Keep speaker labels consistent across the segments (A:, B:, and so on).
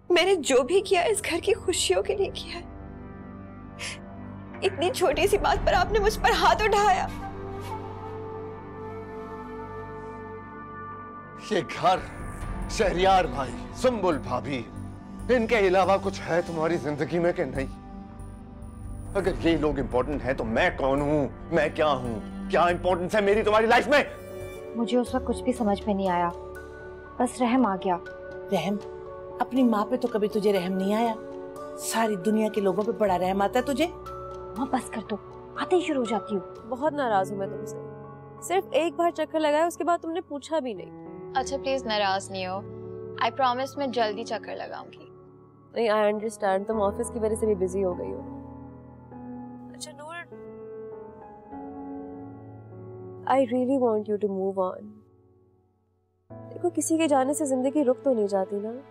A: मैंने जो भी किया इस घर की खुशियों के लिए किया है। इतनी छोटी सी बात पर आपने मुझ पर हाथ उठाया।
B: ये घर, शहरियार भाई, सुंबुल भाभी, इनके अलावा कुछ है तुम्हारी जिंदगी में कि नहीं? अगर ये लोग इंपॉर्टेंट हैं तो मैं कौन हूं, मैं क्या हूं? क्या इंपॉर्टेंस है मेरी तुम्हारी लाइफ में?
C: मुझे उस वक्त कुछ भी समझ में नहीं आया, बस रहम आ गया।
D: रहम? अपनी माँ पे तो कभी तुझे रहम नहीं आया। सारी दुनिया के लोगों पे बड़ा रहम आता है तुझे।
C: माँ बस कर दो, आते ही शुरू हो जाती हूँ।
E: बहुत नाराज हूँ मैं तुमसे। सिर्फ एक बार चक्कर लगाया, उसके बाद तुमने पूछा भी नहीं।
F: अच्छा प्लीज नाराज नहीं हो, आई प्रॉमिस मैं जल्दी चक्कर लगाऊंगी।
E: नहीं, आई अंडरस्टैंड, तुम ऑफिस की वजह से भी बिजी हो गई हो। अच्छा Noor, I really want you to move on. देखो, किसी के जाने से जिंदगी रुक तो नहीं जाती ना।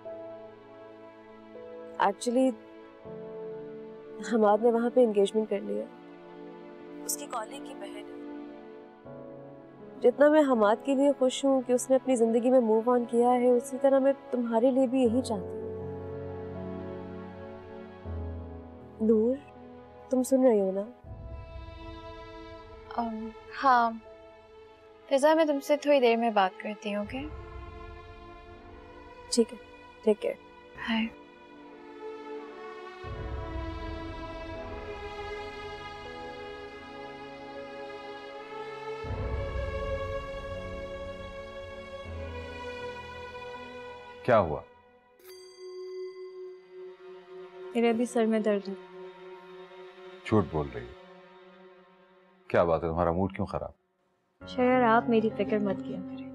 E: एक्चुअली हमाद ने वहां पे एंगेजमेंट कर लिया, उसकी कॉलेज की बहन है। जितना मैं हमाद के लिए खुश हूँ कि उसने अपनी जिंदगी में मूव ऑन किया है, उसी तरह मैं तुम्हारे लिए भी यही चाहती हूँ। नूर, तुम सुन रही हो ना?
F: हाँ फिजा, मैं तुमसे थोड़ी देर में बात करती हूँ। ओके
E: ठीक है, टेक केयर।
F: हाय।
G: क्या हुआ?
H: मेरे अभी सर में दर्द है।
G: झूठ बोल रही है। क्या बात है, तुम्हारा मूड क्यों खराब?
H: शहर, आप मेरी फिक्र मत किया करें।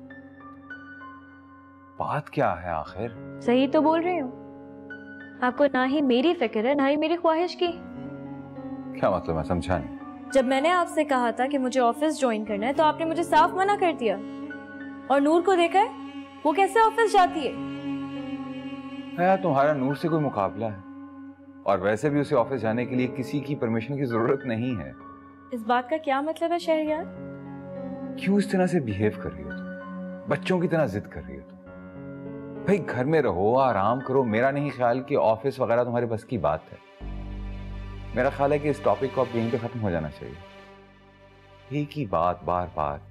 G: बात क्या है आखिर?
H: सही तो बोल रही हूँ, आपको ना ही मेरी फिक्र है ना ही मेरी ख्वाहिश की।
G: क्या मतलब, मैं समझा नहीं।
H: जब मैंने आपसे कहा था कि मुझे ऑफिस ज्वाइन करना है तो आपने मुझे साफ मना कर दिया। और नूर को देखा है, वो कैसे ऑफिस जाती है।
G: यार, तुम्हारा नूर से कोई मुकाबला है? और वैसे भी उसे ऑफिस जाने के लिए किसी की परमिशन की जरूरत नहीं है।
H: इस बात का क्या मतलब है शहरियार?
G: क्यों इस तरह से बिहेव कर रही हो तुम? बच्चों की तरह जिद कर रही हो तुम? भाई घर में रहो, आराम करो। मेरा नहीं ख्याल कि ऑफिस वगैरह तुम्हारे बस की बात है। मेरा ख्याल है कि इस टॉपिक को अब यहीं पे खत्म हो जाना चाहिए। एक ही बात बार बार।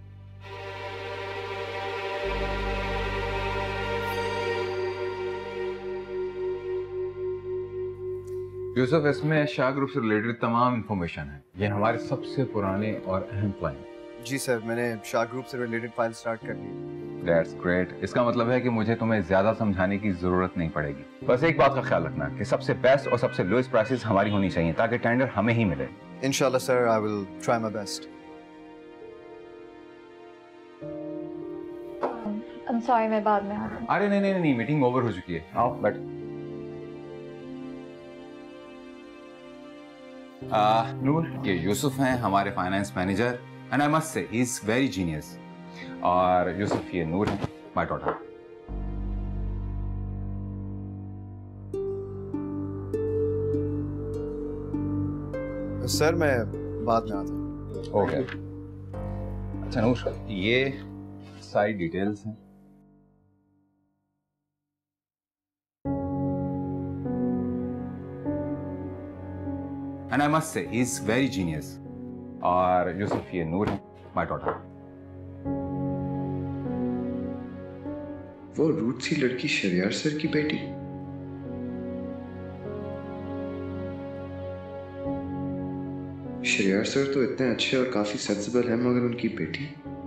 G: यूसुफ, इसमें शाह ग्रुप से रिलेटेड तमाम इंफॉर्मेशन है। ये हमारे सबसे पुराने और अहम क्लाइंट।
I: जी सर, मैंने शाह ग्रुप से रिलेटेड फाइल स्टार्ट कर दी।
G: That's great. इसका मतलब है कि मुझे तुम्हें ज्यादा समझाने की जरूरत नहीं पड़ेगी। बस एक बात का ख्याल रखना कि सबसे बेस्ट और सबसे लोएस्ट प्राइसेस हमारी होनी चाहिए ताकि टेंडर हमें ही मिले।
I: इंशाल्लाह sir, I will try my best.
F: I am sorry, मैं बाद में आ रहा हूँ।
G: अरे नहीं नहीं नहीं, मीटिंग ओवर हो चुकी है। आओ बैठ। नूर, ये यूसुफ हैं हमारे finance manager, and I must say he is very genius. और यूसुफ, ये नूर है, माय डॉटर।
I: सर मैं बाद में आता हूँ।
G: ओके। अच्छा नूर, ये सारी डिटेल्स हैं। And I must say, he is very genius. और यूसुफ, ये नूर है, my daughter.
J: वो रूट सी लड़की शरियार सर की बेटी? शरियार सर तो इतने अच्छे और काफी सेंसिबल हैं, मगर उनकी बेटी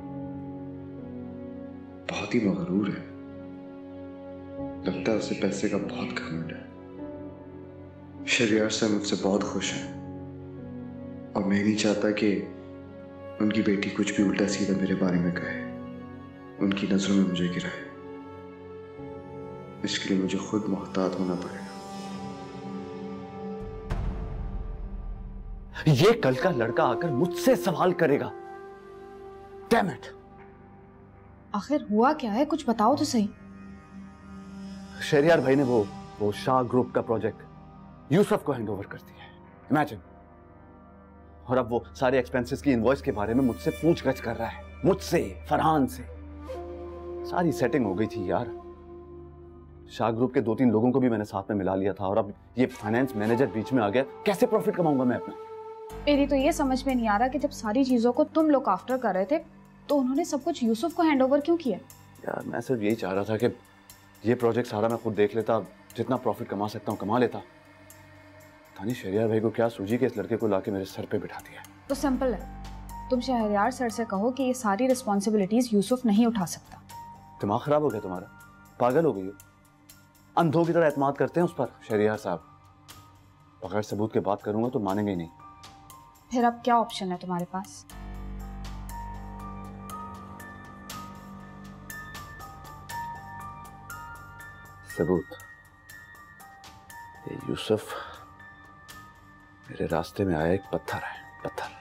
J: बहुत ही मगरूर है। लगता है उसे पैसे का बहुत घमंड है। शरियार सर मुझसे बहुत खुश हैं और मैं नहीं चाहता कि उनकी बेटी कुछ भी उल्टा सीधा मेरे बारे में कहे, उनकी नजरों में मुझे गिराए। इसके लिए मुझे खुद मुहतात होना पड़ेगा।
B: ये कल का लड़का आकर मुझसे सवाल करेगा। Damn it.
C: आखिर हुआ क्या है, कुछ बताओ तो सही।
B: शहरियार भाई ने वो शाह ग्रुप का प्रोजेक्ट यूसुफ को हैंडओवर कर दिया है। इमेजिन। और अब वो सारे एक्सपेंसेस की इनवॉइस के बारे में मुझसे पूछगछ कर रहा है, मुझसे, फरहान से। सारी सेटिंग हो गई थी यार। शाह ग्रुप के 2-3 लोगों को भी मैंने साथ में मिला लिया था और अब ये फाइनेंस मैनेजर बीच में आ गया। कैसे प्रॉफिट कमाऊंगा मैं अपना?
K: मेरी तो ये समझ में नहीं आ रहा कि जब सारी चीजों को तुम लोग आफ्टर कर रहे थे तो उन्होंने सब कुछ यूसुफ को हैंड ओवर क्यों किया?
B: यार मैं सिर्फ यही चाह रहा था कि ये प्रोजेक्ट सारा मैं खुद देख लेता, जितना प्रॉफिट कमा सकता हूँ कमा लेता। तानी शहरियार भाई को क्या सूझी कि इस लड़के को लाके मेरे सर पे बिठा दिया।
K: तो सिंपल है, तुम शहरियार सर से कहो कि ये सारी रिस्पॉन्सिबिलिटीज यूसुफ नहीं उठा सकता।
B: दिमाग खराब हो गया तुम्हारा? पागल हो गई हो? अंधों की तरह एतमाद करते हैं उस पर शहरियार साहब। बगैर सबूत के बात करूंगा तो मानेंगे ही नहीं।
K: फिर अब क्या ऑप्शन है तुम्हारे पास?
B: सबूत? ये यूसुफ मेरे रास्ते में आया एक पत्थर है, पत्थर।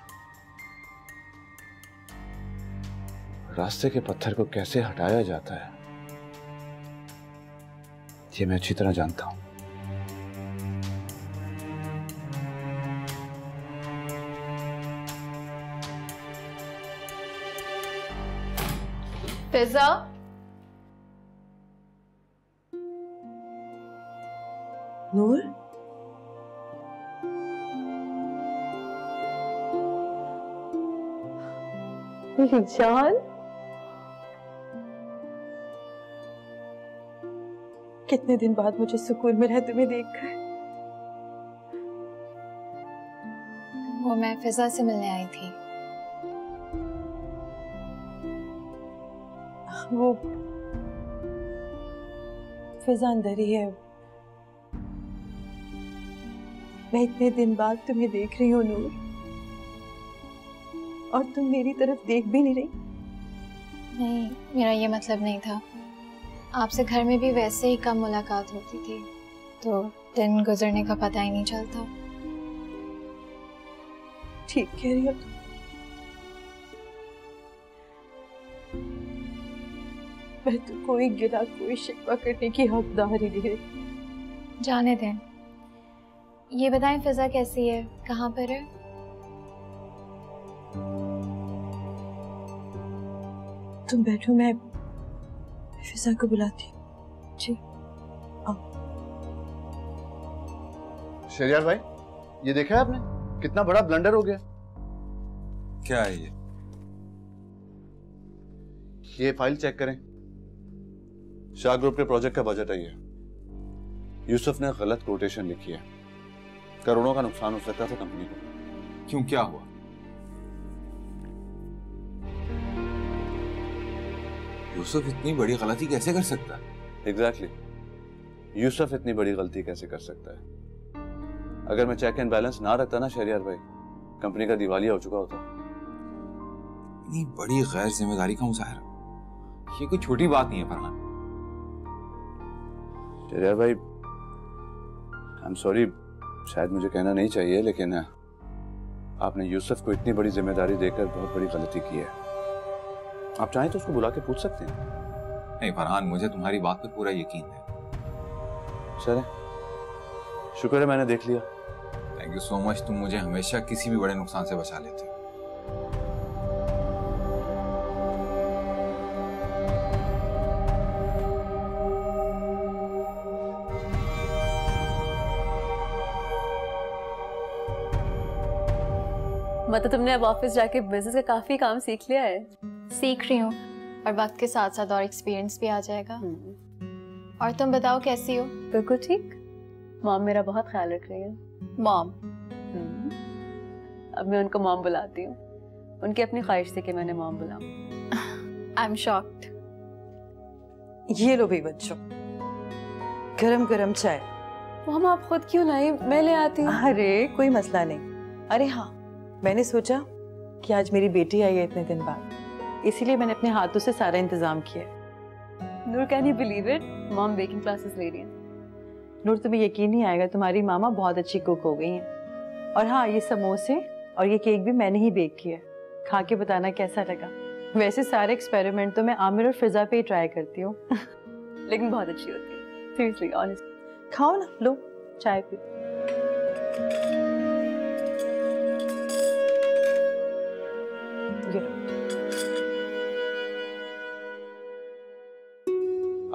B: रास्ते के पत्थर को कैसे हटाया जाता है ये मैं अच्छी तरह जानता हूं।
F: फिजा,
D: नूर,
E: जान,
L: कितने दिन बाद मुझे सुकून मिला है तुम्हें देखकर।
F: वो मैं फिजा से मिलने आई थी।
L: वो फिजा अंदर ही है। मैं इतने दिन बाद तुम्हें देख रही हूँ नूर, और तुम मेरी तरफ देख भी नहीं रही।
F: नहीं, मेरा ये मतलब नहीं था। आपसे घर में भी वैसे ही कम मुलाकात होती थी तो दिन गुजरने का पता ही नहीं चलता।
L: ठीक कह रही हो। मैं तो कोई गिला कोई शिकवा करने की हकदार ही नहीं रही।
F: जाने दें। ये बताएं फिजा कैसी है, कहाँ पर है?
L: तुम बैठो, मैं फिजा को बुलाती हूँ। जी आओ।
B: शहरियार भाई, ये देखा है आपने कितना बड़ा ब्लंडर हो गया?
G: क्या है
B: ये फाइल चेक करें। शाह ग्रुप के प्रोजेक्ट का बजट है ये। यूसुफ ने गलत कोटेशन लिखी है। करोड़ों का नुकसान हो सकता था कंपनी को।
G: क्यों, क्या हुआ? यूसुफ इतनी बड़ी गलती कैसे कर सकता है?
B: एग्जैक्टली, यूसुफ इतनी बड़ी गलती कैसे कर सकता है? अगर मैं चेक एंड बैलेंस ना रखता ना शहरियार भाई, कंपनी का दिवालिया हो चुका होता।
G: इतनी बड़ी गैर जिम्मेदारी का मुजाहरा, ये कोई छोटी बात नहीं है फरहान।
B: शहरियार भाई, आई एम सॉरी, शायद मुझे कहना नहीं चाहिए, लेकिन आपने यूसुफ को इतनी बड़ी जिम्मेदारी देकर बहुत बड़ी गलती की है। आप चाहें तो उसको बुला के पूछ सकते हैं।
G: नहीं फरहान, मुझे तुम्हारी बात पर पूरा यकीन है।
B: चले, शुक्र है मैंने देख लिया।
G: थैंक यू सो मच, तुम मुझे हमेशा किसी भी बड़े नुकसान से बचा लेते हो।
E: मतलब तुमने अब ऑफिस जाके बिजनेस का काफी काम सीख लिया है।
F: सीख रही हूँ और वक्त के साथ साथ और एक्सपीरियंस भी आ जाएगा। और तुम बताओ कैसी हो?
E: बिल्कुल ठीक। मॉम मेरा बहुत ख्याल रख रही है।
F: मॉम?
E: अब मैं उनको मॉम बुलाती हूँ। उनकी अपनी ख्वाहिश थी कि मैंने मॉम बुलाऊं।
F: I am shocked.
L: ये लो भी बच्चों, गरम गरम चाय।
E: मॉम आप खुद क्यों लाई, मैं ले आती हूँ।
L: अरे कोई मसला नहीं। अरे हाँ, मैंने सोचा कि आज मेरी बेटी आई है इतने दिन बाद, इसीलिए मैंने अपने हाथों से सारा इंतजाम किया।
E: Noor, can you believe it, mom baking classes ले रही है।
L: नूर, तुम्हें यकीन नहीं आएगा, तुम्हारी मामा बहुत अच्छी कुक हो गई हैं। और हाँ, ये समोसे और ये केक भी मैंने ही बेक किया। खा के बताना कैसा लगा। वैसे सारे एक्सपेरिमेंट तो मैं आमिर और फिजा पे ही ट्राई करती हूँ।
E: लेकिन बहुत अच्छी होती है, सीरियसली ऑनेस्ट।
L: खाओ ना, लो चाय पी।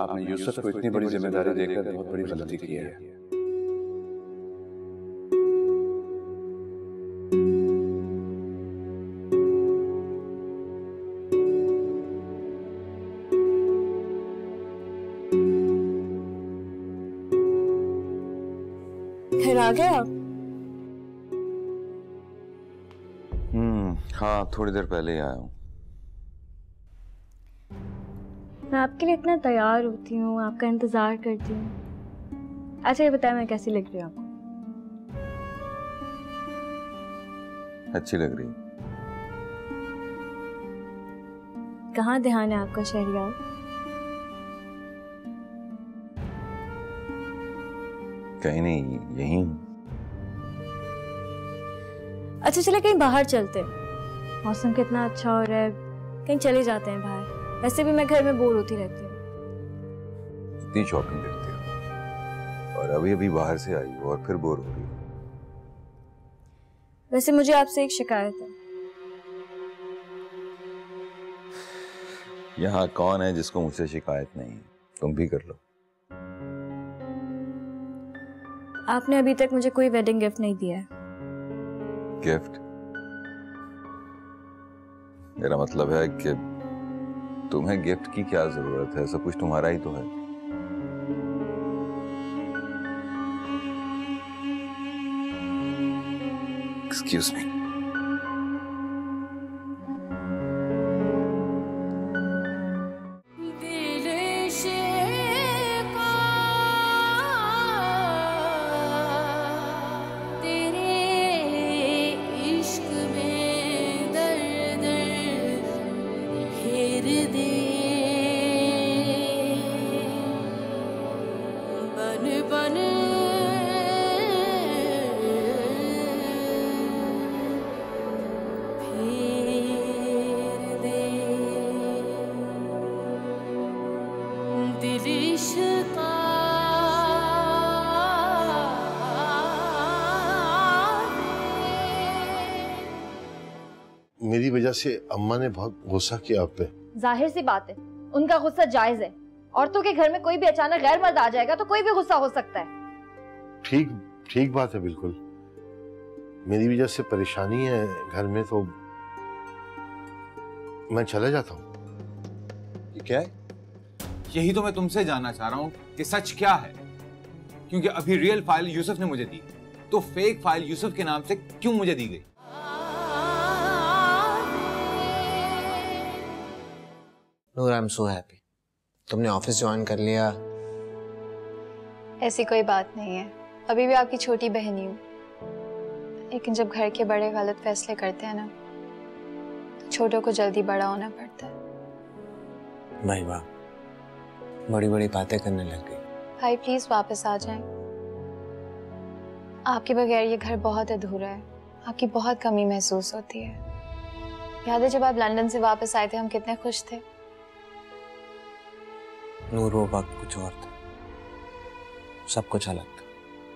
M: आपने यूसुफ को इतनी बड़ी जिम्मेदारी देकर बहुत बड़ी गलती की है।
H: घर आ गए आप?
G: हाँ, थोड़ी देर पहले ही आया हूँ।
H: मैं आपके लिए इतना तैयार होती हूँ, आपका इंतजार करती हूँ। अच्छा ये बताएं, मैं कैसी लग रही हूँ आपको?
G: अच्छी लग रही।
H: कहाँ ध्यान है आपका शहरियार?
G: कहीं नहीं, यहीं हूँ।
H: अच्छा चले कहीं बाहर चलते हैं, मौसम कितना अच्छा हो रहा है, कहीं चले जाते हैं बाहर। वैसे भी मैं घर में बोर होती रहती हूँ।
G: इतनी शॉपिंग करती हो और अभी अभी बाहर से आई हो और फिर बोर हो रही हो।
H: वैसे मुझे आपसे एक शिकायत है।
G: यहाँ कौन है जिसको मुझसे शिकायत नहीं है? तुम भी कर लो।
H: आपने अभी तक मुझे कोई वेडिंग गिफ्ट नहीं दिया है।
G: गिफ्ट? मेरा मतलब है कि तुम्हें गिफ्ट की क्या जरूरत है? सब कुछ तुम्हारा ही तो है। Excuse me.
N: मेरी वजह से अम्मा ने बहुत गुस्सा किया आप पे।
C: जाहिर सी बात है, उनका गुस्सा जायज है। औरतों के घर में कोई भी अचानक गैर मर्द आ जाएगा तो कोई भी गुस्सा हो सकता है।
N: ठीक बात है, बिल्कुल। मेरी वजह से परेशानी है घर में तो मैं चला जाता हूँ।
G: ये क्या है? यही तो मैं तुमसे जानना चाह रहा हूँ कि सच क्या है, क्योंकि अभी रियल फाइल यूसुफ ने मुझे दी, तो फेक फाइल यूसुफ के नाम से क्यों मुझे दी गई?
O: Noor, I am so happy. तुमने ऑफिस ज्वाइन कर लिया।
F: ऐसी कोई बात नहीं है, अभी भी आपकी छोटी बहन ही हूँ। लेकिन जब घर के बड़े गलत फैसले करते हैं ना, तो छोटों को जल्दी बड़ा होना पड़ता है।
O: भाई वाह, बड़ी बड़ी बातें करने लग गई।
F: भाई प्लीज वापस आ जाएं। आपके बगैर ये घर बहुत अधूरा है, आपकी बहुत कमी महसूस होती है। याद है जब आप लंदन से वापस आए थे, हम कितने खुश थे।
O: नूर, वो वक्त कुछ और था, सब कुछ अलग था।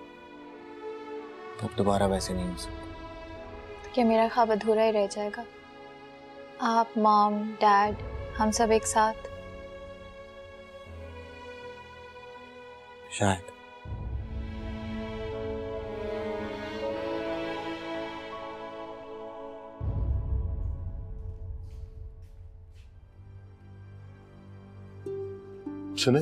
O: अब दोबारा वैसे नहीं हो सकता।
F: तो क्या मेरा ख्वाब अधूरा ही रह जाएगा? आप, मॉम, डैड, हम सब एक साथ।
O: शायद।
N: सुने,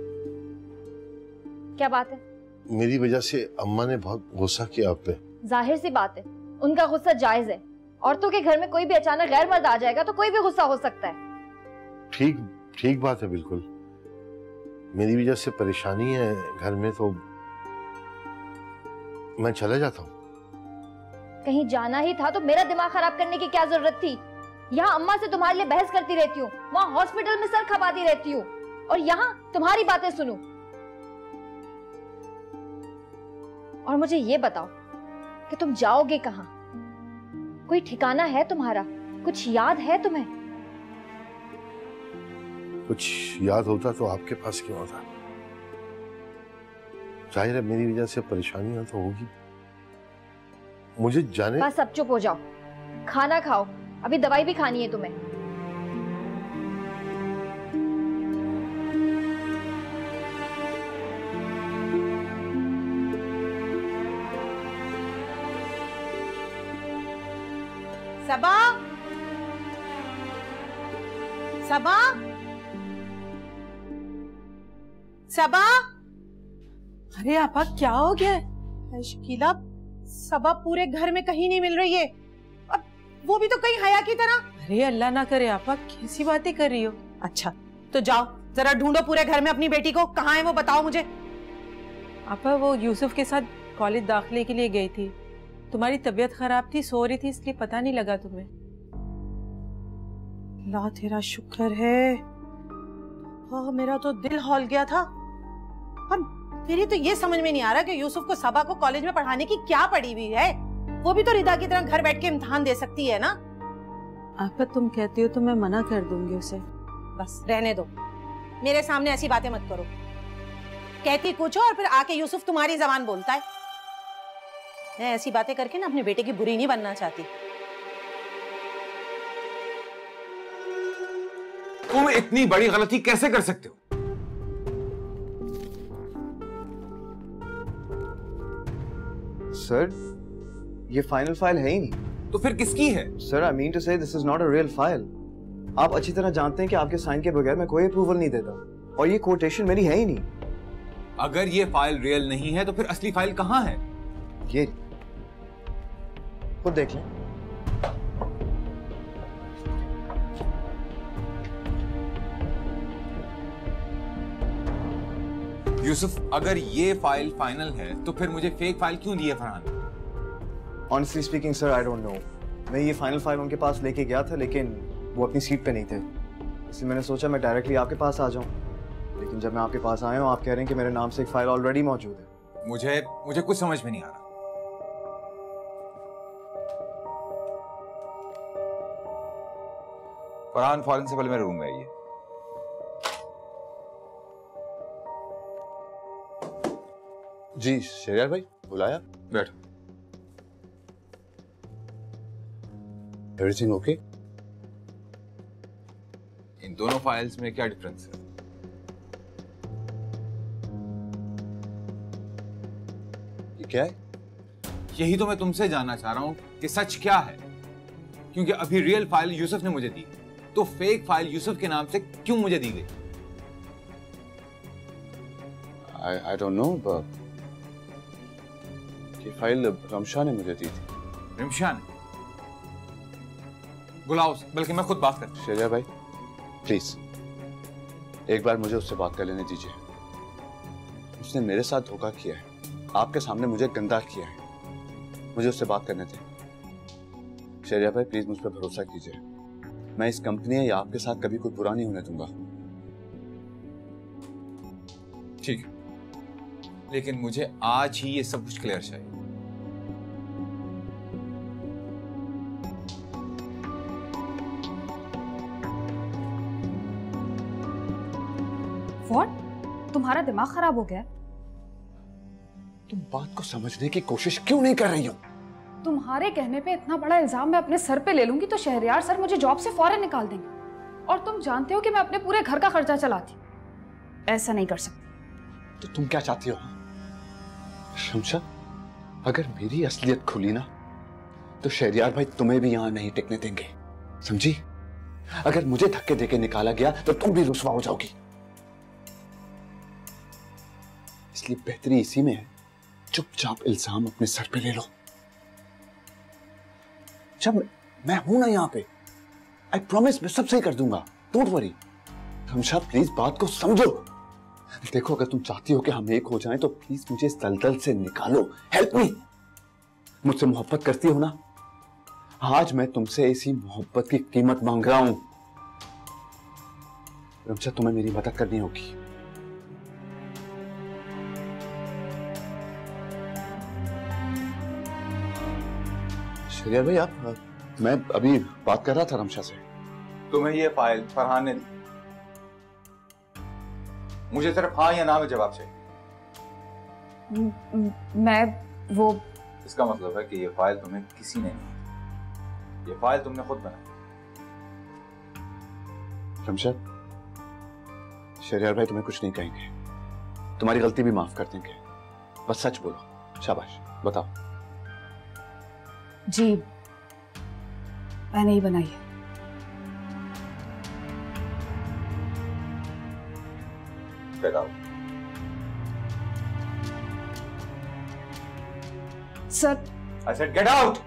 C: क्या बात है?
N: मेरी वजह से अम्मा ने बहुत गुस्सा किया आप पे।
C: जाहिर सी बात है, उनका गुस्सा जायज है। औरतों के घर में कोई भी अचानक गैर मर्द आ जाएगा तो कोई भी गुस्सा हो सकता है।
N: ठीक बात है, बिल्कुल। मेरी वजह से परेशानी है घर में तो मैं चला जाता हूँ।
C: कहीं जाना ही था तो मेरा दिमाग खराब करने की क्या जरूरत थी? यहाँ अम्मा से तुम्हारे लिए बहस करती रहती हूँ, वहाँ हॉस्पिटल में सर खपाती रहती हूँ, और यहाँ तुम्हारी बातें सुनूं। और मुझे ये बताओ कि तुम जाओगे कहाँ? कोई ठिकाना है तुम्हारा? कुछ याद है तुम्हें?
N: कुछ याद होता तो आपके पास क्यों होता? जाहिर है मेरी वजह से परेशानियां तो होगी। मुझे जाने।
C: बस अब चुप हो जाओ, खाना खाओ, अभी दवाई भी खानी है तुम्हें।
D: सबा, सबा, सबा। अरे आपा क्या हो गया है? शकीला, सबा पूरे घर में कहीं नहीं मिल रही है, अब वो भी तो कहीं हया की तरह। अरे अल्लाह ना करे आपा, कैसी बातें कर रही हो? अच्छा तो जाओ जरा ढूंढो पूरे घर में अपनी बेटी को, कहाँ है वो बताओ मुझे। आपा वो यूसुफ के साथ कॉलेज दाखिले के लिए गई थी, तुम्हारी तबीयत खराब थी, सो रही थी, इसलिए पता नहीं लगा तुम्हें। अल्लाह तेरा शुक्र है, हाँ मेरा तो दिल हौल गया था। और मेरी तो ये समझ में नहीं आ रहा कि यूसुफ को सबा को कॉलेज में पढ़ाने की क्या पड़ी हुई है। वो भी तो रिदा की तरह घर बैठ के इम्तिहान दे सकती है ना। आपा तुम कहती हो तो मैं मना कर दूंगी उसे। बस रहने दो, मेरे सामने ऐसी बातें मत करो। कहती कुछ हो और फिर आके यूसुफ तुम्हारी जबान बोलता है। मैं ऐसी बातें करके ना अपने बेटे की बुरी नहीं बनना चाहती।
G: तुम इतनी बड़ी गलती कैसे कर सकते हो?
J: सर, ये फाइनल फाइल है ही नहीं।
G: तो फिर किसकी है?
J: Sir, I mean to say this is not a real file. आप अच्छी तरह जानते हैं कि आपके साइन के बगैर मैं कोई अप्रूवल नहीं देता, और ये कोटेशन मेरी है ही नहीं।
G: अगर ये फाइल रियल नहीं है तो फिर असली फाइल कहाँ है?
J: ये खुद देख लें।
G: यूसुफ, अगर ये फाइल फाइनल है तो फिर मुझे फेक फाइल क्यों दी है Farhan?
J: Honestly speaking sir, I don't know. मैं ये फाइनल फाइल उनके पास लेके गया था, लेकिन वो अपनी सीट पे नहीं थे, इसलिए मैंने सोचा मैं डायरेक्टली आपके पास आ जाऊं। लेकिन जब मैं आपके पास आया हूं, आप कह रहे हैं कि मेरे नाम से एक फाइल ऑलरेडी मौजूद है।
G: मुझे कुछ समझ में नहीं आ रहा। फरहान, फौरन से पहले मेरे रूम में आइए।
N: जी शहरयार भाई, बुलाया?
G: बैठो।
N: Everything okay?
G: इन दोनों फाइल्स में क्या डिफरेंस है?
N: ये क्या है?
G: यही तो मैं तुमसे जानना चाह रहा हूं कि सच क्या है, क्योंकि अभी रियल फाइल यूसुफ ने मुझे दी, तो फेक फाइल यूसुफ के नाम से क्यों मुझे दी गई?
N: आई डोंट नो, ये फाइल रमशा ने मुझे दी थी।
G: रमशा ने? बुलाओ, बल्कि मैं खुद बात करता।
N: शहरयार भाई प्लीज एक बार मुझे उससे बात कर लेने दीजिए। उसने मेरे साथ धोखा किया है, आपके सामने मुझे गंदा किया है, मुझे उससे बात करने थे। शहरयार भाई प्लीज मुझ पर भरोसा कीजिए, मैं इस कंपनी या आपके साथ कभी कोई बुरा नहीं होने दूंगा।
G: ठीक है, लेकिन मुझे आज ही ये सब कुछ क्लियर चाहिए।
K: व्हाट? तुम्हारा दिमाग खराब हो गया?
N: तुम बात को समझने की कोशिश क्यों नहीं कर रही हो?
K: तुम्हारे कहने पे इतना बड़ा इल्जाम मैं अपने सर पे ले लूंगी तो शहरयार सर मुझे जॉब से फौरन निकाल देंगे, और तुम जानते हो कि मैं अपने पूरे घर का खर्चा चलाती हूँ। ऐसा नहीं कर सकती।
N: तो तुम क्या चाहती हो शमशा? अगर मेरी असलियत खुली ना तो शहरयार भाई तुम्हें भी यहां नहीं टिकने देंगे, समझी? अगर मुझे धक्के देके निकाला गया तो तुम भी रुसवा हो जाओगी। इसलिए बेहतरी इसी में है, चुपचाप इल्जाम अपने सर पे ले लो। जब मैं हूं ना यहाँ पे, आई प्रॉमिस मैं सब सही कर दूंगा, डोंट वरी। शमशा प्लीज बात को समझो। देखो, अगर तुम चाहती हो कि हम एक हो जाएं तो प्लीज मुझे इस दलदल से निकालो, हेल्प मी। मुझसे मोहब्बत करती हो ना? आज मैं तुमसे इसी मोहब्बत की कीमत मांग रहा हूं। रमशा, तुम्हें मेरी मदद करनी होगी। शहरयार भाई, मैं अभी बात कर रहा था रमशा से।
G: तुम्हें ये फाइल फरहान ने दी, मुझे सिर्फ हाँ या ना में जवाब चाहिए।
K: मैं वो
G: इसका मतलब है कि ये फाइल तुम्हें किसी ने नहीं, ये फाइल तुमने खुद बनाई।
N: रमशा, शहरयार भाई तुम्हें कुछ नहीं कहेंगे, तुम्हारी गलती भी माफ कर देंगे, बस सच बोलो। शाबाश, बताओ।
K: जी, मैंने ही बनाई है।
G: Get out.
K: Sir,
G: I said get out.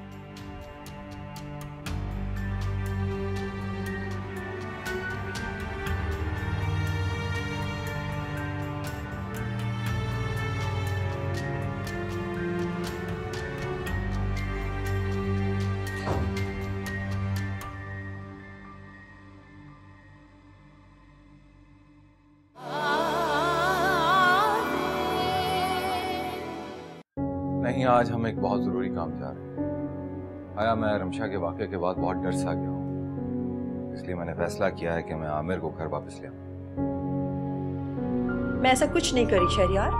G: नहीं, आज हम एक बहुत जरूरी काम जा रहे हैं। आया, मैं रमशा के वाकये के बाद बहुत डर सा गया हूँ, इसलिए मैंने फैसला किया है कि मैं आमिर को घर वापस ले आऊं।
A: मैं ऐसा कुछ नहीं करी शहरयार,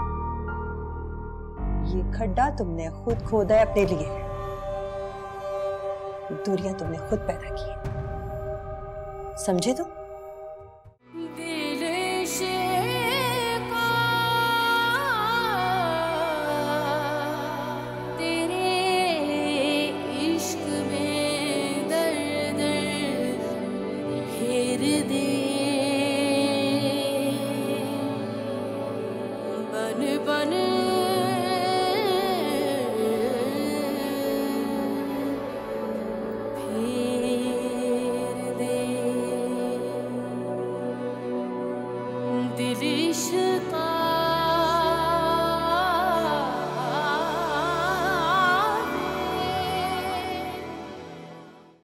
A: ये खड्डा तुमने खुद खोदा है अपने लिए, दूरियां तुमने खुद पैदा की, समझे तुम?